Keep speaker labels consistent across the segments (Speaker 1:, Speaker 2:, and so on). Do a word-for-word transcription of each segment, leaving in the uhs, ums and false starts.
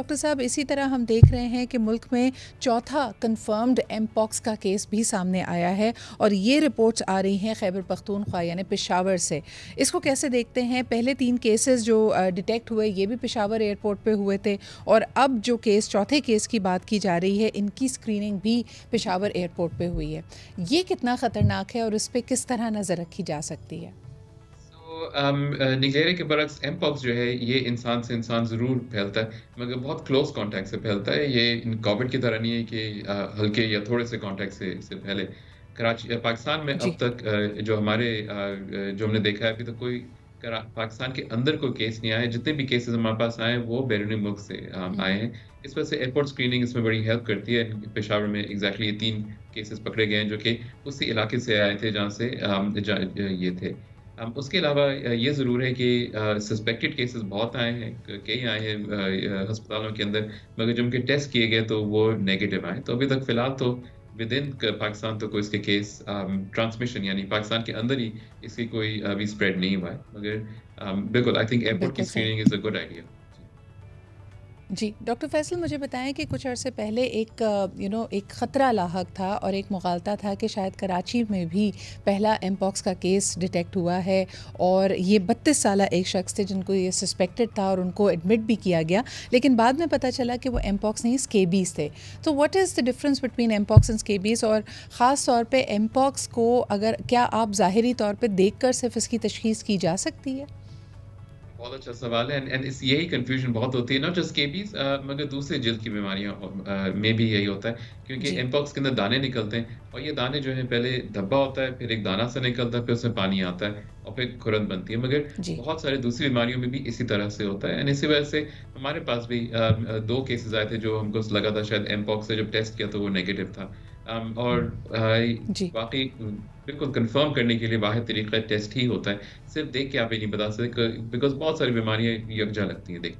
Speaker 1: Doctor साहब, इसी तरह हम देख रहे हैं कि मुल्क में चौथा कंफर्म्ड एमपॉक्स का केस भी सामने आया है और ये रिपोर्ट्स आ रही हैं खैबर पख्तूनख्वा यानी पेशावर से। इसको कैसे देखते हैं? पहले तीन केसेस जो डिटेक्ट हुए ये भी पेशावर एयरपोर्ट पे हुए थे और अब जो केस चौथे केस की बात की जा रही है इनकी स्क्रीनिंग भी पेशावर एयरपोर्ट पे हुई है। ये कितना ख़तरनाक है और इस पर किस तरह नज़र रखी जा सकती है?
Speaker 2: निगेरिया के बरक्स एमपॉक्स जो है ये इंसान से इंसान ज़रूर फैलता है, मगर बहुत क्लोज कांटेक्ट से फैलता है। ये कोविड की तरह नहीं है कि आ, हल्के या थोड़े से कांटेक्ट से से फैले। कराची पाकिस्तान में अब
Speaker 1: जी।
Speaker 2: तक आ, जो हमारे आ, जो हमने देखा है अभी तक कोई पाकिस्तान के अंदर कोई केस नहीं आया। जितने भी केसेस हमारे पास आए हैं वो बैरूनी मुल्क से आ, आए हैं। इस वजह से एयरपोर्ट स्क्रीनिंग इसमें बड़ी हेल्प करती है। पेशावर में एग्जैक्टली ये तीन केसेस पकड़े गए हैं जो कि उसी इलाके से आए थे जहाँ से आ, ये थे। Um, उसके अलावा ये ज़रूर है कि सस्पेक्टेड केसेस बहुत आए हैं, कई आए हैं अस्पतालों के अंदर, मगर जब उनके टेस्ट किए गए तो वो नेगेटिव आए। तो अभी तक फ़िलहाल तो विद इन पाकिस्तान तो कोई इसके केस ट्रांसमिशन यानी पाकिस्तान के अंदर ही इसकी कोई अभी स्प्रेड नहीं हुआ है। मगर um, बिल्कुल आई थिंक एयरपोर्ट की
Speaker 1: बिल्कुल सही।
Speaker 2: Screening is a good idea.
Speaker 1: जी, डॉक्टर फैसल, मुझे बताएं कि कुछ अरसे पहले एक यू नो एक ख़तरा लाहक था और एक मुग़ालता था कि शायद कराची में भी पहला एमपॉक्स का केस डिटेक्ट हुआ है और ये बत्तीस साला एक शख्स थे जिनको ये सस्पेक्टेड था और उनको एडमिट भी किया गया, लेकिन बाद में पता चला कि वो एमपॉक्स नहीं स्केबीज़ थे। तो what is the difference between mpox and scabies, और ख़ास तौर पे एमपॉक्स को अगर क्या आप ज़ाहिरी तौर पे देखकर सिर्फ इसकी तशख़ीस की जा सकती है?
Speaker 2: बहुत अच्छा सवाल है एंड एंड इस यही कन्फ्यूजन बहुत होती है, नॉट जस्ट स्केबीज मगर दूसरे जल्द की बीमारियां uh, में भी यही होता है, क्योंकि
Speaker 1: जी।
Speaker 2: एमपॉक्स के अंदर दाने निकलते हैं और ये दाने जो है पहले धब्बा होता है, फिर एक दाना सा निकलता है, फिर उसमें पानी आता है और फिर खुरद बनती है। मगर
Speaker 1: जी।
Speaker 2: बहुत सारे दूसरी बीमारियों में भी इसी तरह से होता है एंड इसी वजह से हमारे पास भी uh, दो केसेस आए थे जो हमको लगा था शायद एमपॉक्स से, जब टेस्ट किया तो वो नेगेटिव था। um, और uh,
Speaker 1: जी।
Speaker 2: वाकई बिल्कुल कंफर्म करने के लिए वाहिद तरीका टेस्ट ही होता है। सिर्फ देख के आप ये नहीं बता सकते बिकॉज़ बहुत सारी बीमारियाँ यकजा लगती हैं देख।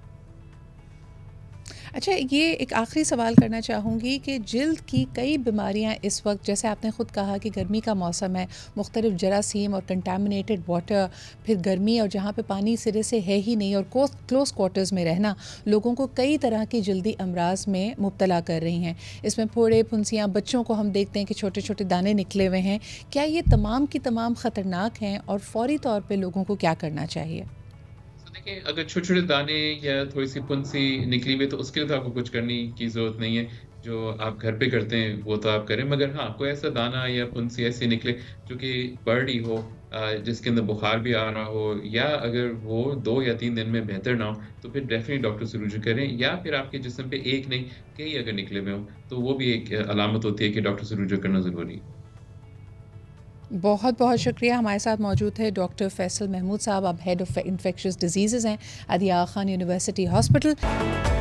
Speaker 1: अच्छा, ये एक आखिरी सवाल करना चाहूँगी कि जिल्द की कई बीमारियाँ इस वक्त, जैसे आपने ख़ुद कहा कि गर्मी का मौसम है, मुख्तलिफ जरासीम और कंटामिनेटेड वाटर, फिर गर्मी और जहाँ पे पानी सिरे से है ही नहीं और क्लोज क्वार्टर्स में रहना लोगों को कई तरह की जल्दी अमराज में मुब्तला कर रही हैं। इसमें फोड़े फुंसियाँ, बच्चों को हम देखते हैं कि छोटे छोटे दाने निकले हुए हैं। क्या ये तमाम की तमाम ख़तरनाक हैं और फ़ौरी तौर पर लोगों को क्या करना चाहिए?
Speaker 2: देखिए, अगर छोटे-छोटे दाने या थोड़ी-सी फुंसी निकली हुई तो उसके लिए तो आपको कुछ करने की ज़रूरत नहीं है। जो आप घर पे करते हैं वो तो आप करें, मगर हाँ, कोई ऐसा दाना या फुंसी ऐसी निकले जो कि बढ़ रही हो, अ, जिसके अंदर बुखार भी आ रहा हो, या अगर वो दो या तीन दिन में बेहतर ना हो, तो फिर डेफ़िनिटली डॉक्टर से रुजू करें। या फिर आपके जिस्म पे एक नहीं, कई अगर निकले हुए हों, तो वो भी एक अलामत होती है कि डॉक्टर से रुजू करना ज़रूरी है।
Speaker 1: बहुत बहुत शुक्रिया। हमारे साथ मौजूद है डॉक्टर फैसल महमूद साहब, अब हेड ऑफ़ इन्फेक्शियस डिजीज़ेज़ हैं अदिया खान यूनिवर्सिटी हॉस्पिटल।